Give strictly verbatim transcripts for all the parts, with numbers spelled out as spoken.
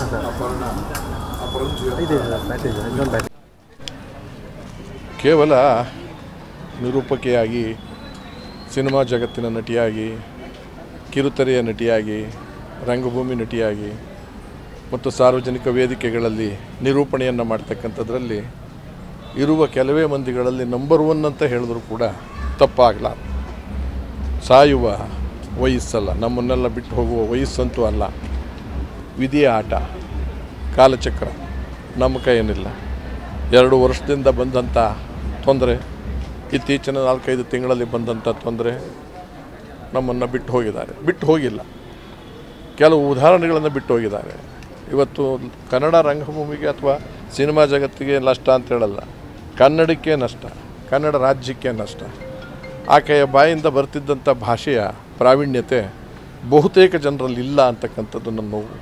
ಕೇವಲ ನಿರೂಪಕಿಯಾಗಿ, ಸಿನಿಮಾ ಜಗತ್ತಿನ ನಟಿಯಾಗಿ, ಕಿರುತೆರೆಯ ನಟಿಯಾಗಿ, ರಂಗಭೂಮಿ ನಟಿಯಾಗಿ ಮತ್ತು ಸಾರ್ವಜನಿಕ ವೇದಿಕೆಗಳಲ್ಲಿ ನಿರೂಪಣೆಯನ್ನು ಮಾಡ್ತಕ್ಕಂಥದ್ರಲ್ಲಿ ಇರುವ ಕೆಲವೇ ಮಂದಿಗಳಲ್ಲಿ ನಂಬರ್ ಒನ್ ಅಂತ ಹೇಳಿದ್ರು ಕೂಡ ತಪ್ಪಾಗಲಾರದು. ಸಾಯುವ ವಯಸ್ಸಲ್ಲ, ನಮ್ಮನ್ನೆಲ್ಲ ಬಿಟ್ಟು ಹೋಗುವ ವಯಸ್ಸಂತೂ ಅಲ್ಲ. ವಿಧಿಯ ಆಟ, ಕಾಲಚಕ್ರ ನಮ್ಮ ಕೈಯೇನಿಲ್ಲ. ಎರಡು ವರ್ಷದಿಂದ ಬಂದಂಥ ತೊಂದರೆ, ಇತ್ತೀಚಿನ ನಾಲ್ಕೈದು ತಿಂಗಳಲ್ಲಿ ಬಂದಂಥ ತೊಂದರೆ ನಮ್ಮನ್ನು ಬಿಟ್ಟು ಹೋಗಿದ್ದಾರೆ. ಬಿಟ್ಟು ಹೋಗಿಲ್ಲ, ಕೆಲವು ಉದಾಹರಣೆಗಳನ್ನು ಬಿಟ್ಟು ಹೋಗಿದ್ದಾರೆ. ಇವತ್ತು ಕನ್ನಡ ರಂಗಭೂಮಿಗೆ ಅಥವಾ ಸಿನಿಮಾ ಜಗತ್ತಿಗೆ ನಷ್ಟ ಅಂತ ಹೇಳಲ್ಲ, ಕನ್ನಡಕ್ಕೆ ನಷ್ಟ, ಕನ್ನಡ ರಾಜ್ಯಕ್ಕೆ ನಷ್ಟ. ಆಕೆಯ ಬಾಯಿಂದ ಬರ್ತಿದ್ದಂಥ ಭಾಷೆಯ ಪ್ರಾವೀಣ್ಯತೆ ಬಹುತೇಕ ಜನರಲ್ಲಿ ಇಲ್ಲ ಅಂತಕ್ಕಂಥದ್ದು ನನ್ನ ನೋವು.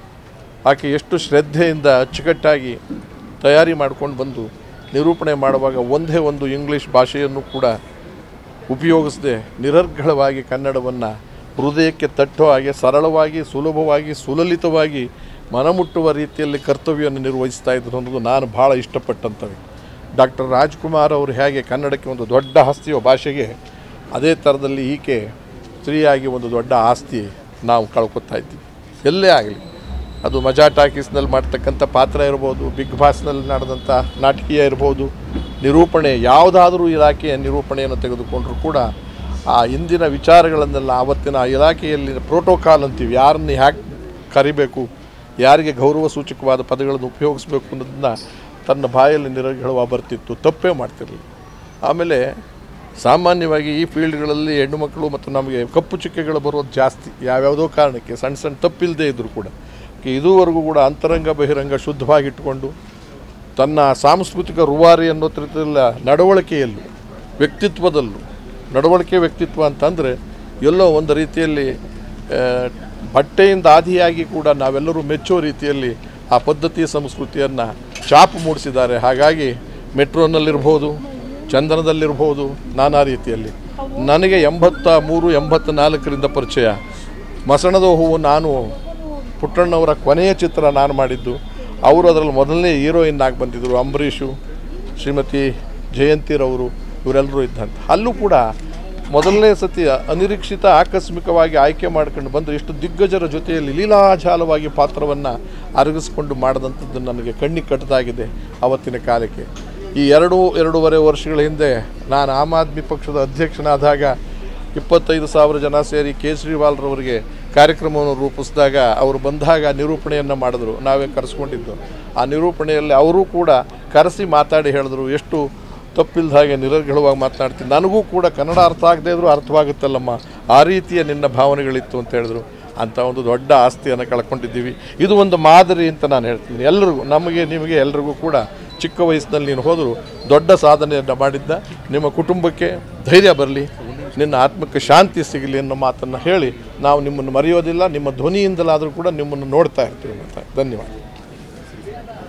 ಆಕೆ ಎಷ್ಟು ಶ್ರದ್ಧೆಯಿಂದ ಅಚ್ಚುಕಟ್ಟಾಗಿ ತಯಾರಿ ಮಾಡ್ಕೊಂಡು ಬಂದು ನಿರೂಪಣೆ ಮಾಡುವಾಗ ಒಂದೇ ಒಂದು ಇಂಗ್ಲೀಷ್ ಭಾಷೆಯನ್ನು ಕೂಡ ಉಪಯೋಗಿಸದೆ ನಿರರ್ಗಳವಾಗಿ ಕನ್ನಡವನ್ನು ಹೃದಯಕ್ಕೆ ತಟ್ಟೋ ಹಾಗೆ ಸರಳವಾಗಿ, ಸುಲಭವಾಗಿ, ಸುಲಲಿತವಾಗಿ ಮನಮುಟ್ಟುವ ರೀತಿಯಲ್ಲಿ ಕರ್ತವ್ಯವನ್ನು ನಿರ್ವಹಿಸ್ತಾ ಇದ್ರು ಅನ್ನೋದು ನಾನು ಭಾಳ ಇಷ್ಟಪಟ್ಟಂಥವು. ಡಾಕ್ಟರ್ ರಾಜ್ಕುಮಾರ್ ಅವರು ಹೇಗೆ ಕನ್ನಡಕ್ಕೆ ಒಂದು ದೊಡ್ಡ ಆಸ್ತಿಯೋ ಭಾಷೆಗೆ, ಅದೇ ಥರದಲ್ಲಿ ಈಕೆ ಸ್ತ್ರೀಯಾಗಿ ಒಂದು ದೊಡ್ಡ ಆಸ್ತಿ ನಾವು ಕಳ್ಕೊತಾ ಇದ್ದೀವಿ. ಎಲ್ಲೇ ಆಗಲಿ, ಅದು ಮಜಾ ಟಾಕೀಸ್ನಲ್ಲಿ ಮಾಡ್ತಕ್ಕಂಥ ಪಾತ್ರ ಇರ್ಬೋದು, ಬಿಗ್ ಬಾಸ್ನಲ್ಲಿ ನಡೆದಂಥ ನಾಟಕೀಯ ಇರ್ಬೋದು, ನಿರೂಪಣೆ ಯಾವುದಾದ್ರೂ ಇಲಾಖೆಯ ನಿರೂಪಣೆಯನ್ನು ತೆಗೆದುಕೊಂಡರೂ ಕೂಡ ಆ ಇಂದಿನ ವಿಚಾರಗಳನ್ನೆಲ್ಲ ಆವತ್ತಿನ ಇಲಾಖೆಯಲ್ಲಿ ಪ್ರೋಟೋಕಾಲ್ ಅಂತೀವಿ, ಯಾರನ್ನು ಹ್ಯಾಕ್ ಕರಿಬೇಕು, ಯಾರಿಗೆ ಗೌರವ ಸೂಚಕವಾದ ಪದಗಳನ್ನು ಉಪಯೋಗಿಸ್ಬೇಕು ಅನ್ನೋದನ್ನ ತನ್ನ ಬಾಯಲ್ಲಿ ನಿರರ್ಗಳವ ಬರ್ತಿತ್ತು, ತಪ್ಪೇ ಮಾಡ್ತಿರಲಿಲ್ಲ. ಆಮೇಲೆ ಸಾಮಾನ್ಯವಾಗಿ ಈ ಫೀಲ್ಡ್ಗಳಲ್ಲಿ ಹೆಣ್ಣು ಮಕ್ಕಳು ಮತ್ತು ನಮಗೆ ಕಪ್ಪು ಚುಕ್ಕೆಗಳು ಬರೋದು ಜಾಸ್ತಿ, ಯಾವ್ಯಾವುದೋ ಕಾರಣಕ್ಕೆ ಸಣ್ಣ ಸಣ್ಣ ತಪ್ಪಿಲ್ಲದೆ ಇದ್ದರೂ ಕೂಡ. ಇದುವರೆಗೂ ಕೂಡ ಅಂತರಂಗ ಬಹಿರಂಗ ಶುದ್ಧವಾಗಿಟ್ಟುಕೊಂಡು ತನ್ನ ಸಾಂಸ್ಕೃತಿಕ ರೂವಾರಿ ಅನ್ನೋ ರೀತಿಯಲ್ಲ, ನಡವಳಿಕೆಯಲ್ಲೂ ವ್ಯಕ್ತಿತ್ವದಲ್ಲೂ, ನಡವಳಿಕೆ ವ್ಯಕ್ತಿತ್ವ ಅಂತಂದರೆ ಎಲ್ಲೋ ಒಂದು ರೀತಿಯಲ್ಲಿ ಬಟ್ಟೆಯಿಂದ ಆದಿಯಾಗಿ ಕೂಡ ನಾವೆಲ್ಲರೂ ಮೆಚ್ಚೋ ರೀತಿಯಲ್ಲಿ ಆ ಪದ್ಧತಿ ಸಂಸ್ಕೃತಿಯನ್ನು ಛಾಪು ಮೂಡಿಸಿದ್ದಾರೆ. ಹಾಗಾಗಿ ಮೆಟ್ರೋನಲ್ಲಿರ್ಬೋದು, ಚಂದನದಲ್ಲಿರ್ಬೋದು, ನಾನಾ ರೀತಿಯಲ್ಲಿ. ನನಗೆ ಎಂಬತ್ತ ಮೂರು ಎಂಬತ್ತ ನಾಲ್ಕರಿಂದ ಪರಿಚಯ. ಮಸಣದ ಹೂವು ನಾನು ಪುಟ್ಟಣ್ಣವರ ಕೊನೆಯ ಚಿತ್ರ ನಾನು ಮಾಡಿದ್ದು. ಅವರು ಅದರಲ್ಲಿ ಮೊದಲನೇ ಹೀರೋಯಿನ್ ಆಗಿ ಬಂದಿದ್ದರು. ಅಂಬರೀಷು, ಶ್ರೀಮತಿ ಜಯಂತಿರವರು, ಇವರೆಲ್ಲರೂ ಇದ್ದಂತೆ. ಅಲ್ಲೂ ಕೂಡ ಮೊದಲನೇ ಸತಿ ಅನಿರೀಕ್ಷಿತ ಆಕಸ್ಮಿಕವಾಗಿ ಆಯ್ಕೆ ಮಾಡ್ಕೊಂಡು ಬಂದರೆ ಎಷ್ಟು ದಿಗ್ಗಜರ ಜೊತೆಯಲ್ಲಿ ಲೀಲಾಜಾಲವಾಗಿ ಪಾತ್ರವನ್ನು ಅರಗಿಸ್ಕೊಂಡು ಮಾಡಿದಂಥದ್ದು ನನಗೆ ಕಣ್ಣಿಗೆ ಕಟ್ಟದಾಗಿದೆ ಅವತ್ತಿನ ಕಾಲಕ್ಕೆ. ಈ ಎರಡು ಎರಡೂವರೆ ವರ್ಷಗಳ ಹಿಂದೆ ನಾನು ಆಮ್ ಆದ್ಮಿ ಪಕ್ಷದ ಅಧ್ಯಕ್ಷನಾದಾಗ ಇಪ್ಪತ್ತೈದು ಸಾವಿರ ಜನ ಸೇರಿ ಕೇಜ್ರಿವಾಲ್ರವರಿಗೆ ಕಾರ್ಯಕ್ರಮವನ್ನು ರೂಪಿಸಿದಾಗ ಅವರು ಬಂದಾಗ ನಿರೂಪಣೆಯನ್ನು ಮಾಡಿದ್ರು, ನಾವೇ ಕರೆಸ್ಕೊಂಡಿದ್ದು. ಆ ನಿರೂಪಣೆಯಲ್ಲಿ ಅವರು ಕೂಡ ಕರೆಸಿ ಮಾತಾಡಿ ಹೇಳಿದ್ರು, ಎಷ್ಟು ತಪ್ಪಿಲ್ದ ಹಾಗೆ ನಿರರ್ಗಳವಾಗಿ ಮಾತನಾಡ್ತೀನಿ, ನನಗೂ ಕೂಡ ಕನ್ನಡ ಅರ್ಥ ಆಗದೇ ಇದ್ರೂ ಅರ್ಥವಾಗುತ್ತಲ್ಲಮ್ಮ, ಆ ರೀತಿಯ ನಿನ್ನ ಭಾವನೆಗಳಿತ್ತು ಅಂತ ಹೇಳಿದ್ರು. ಅಂಥ ಒಂದು ದೊಡ್ಡ ಆಸ್ತಿಯನ್ನು ಕಳ್ಕೊಂಡಿದ್ದೀವಿ. ಇದು ಒಂದು ಮಾದರಿ ಅಂತ ನಾನು ಹೇಳ್ತೀನಿ ಎಲ್ಲರಿಗೂ, ನಮಗೆ ನಿಮಗೆ ಎಲ್ರಿಗೂ ಕೂಡ. ಚಿಕ್ಕ ವಯಸ್ಸಿನಲ್ಲಿ ನೀನು ಹೋದರೂ ದೊಡ್ಡ ಸಾಧನೆಯನ್ನು ಮಾಡಿದ್ದ, ನಿಮ್ಮ ಕುಟುಂಬಕ್ಕೆ ಧೈರ್ಯ ಬರಲಿ, ನಿನ್ನ ಆತ್ಮಕ್ಕೆ ಶಾಂತಿ ಸಿಗಲಿ ಅನ್ನೋ ಮಾತನ್ನು ಹೇಳಿ ನಾವು ನಿಮ್ಮನ್ನು ಮರೆಯೋದಿಲ್ಲ. ನಿಮ್ಮ ಧ್ವನಿಯಿಂದಲಾದರೂ ಕೂಡ ನಿಮ್ಮನ್ನು ನೋಡ್ತಾ ಇರ್ತೀವಿ. ಧನ್ಯವಾದ.